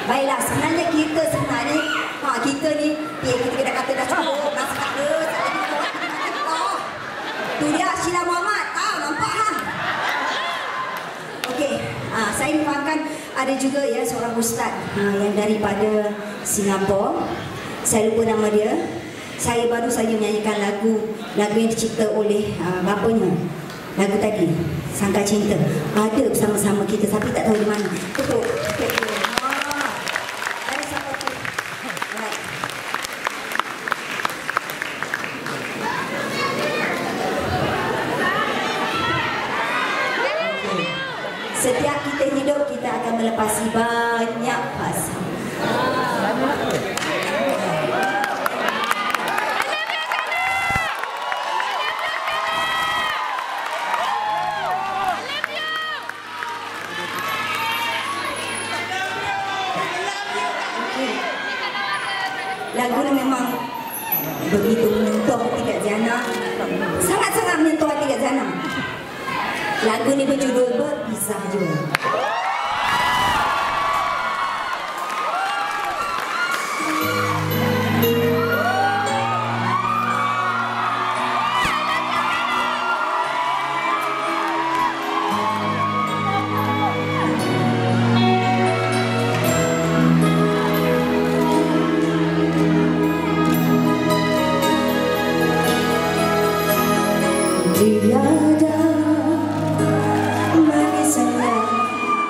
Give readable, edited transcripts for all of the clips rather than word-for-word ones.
Baiklah, sebenarnya kita kita ni kita kena kata dah cukup, dah sekala, tu dia Sheila Muhammad, tahu nampak hang. Okey, saya difahamkan ada juga ya seorang ustaz yang daripada Singapura. Saya lupa nama dia. Saya baru saja menyanyikan lagu yang dicipta oleh bapanya. Lagu tadi, Sangka Cinta. Ada bersama-sama kita tapi tak tahu di mana. Betul. Setiap kita hidup, kita akan melepasi banyak fasa. Lagu ni memang begitu menyentuh hati Kak Ziana. Sangat-sangat menyentuh hati Kak Ziana. Lagu ni berjudul Berpisah Jua. Tiada manisnya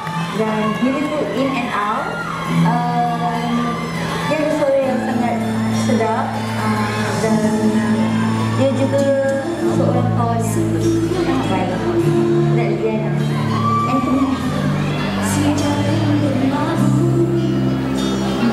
dan beautiful in and out. Dia ada suara yang sangat sedap, dan dia juga seorang kawan yang sangat baik.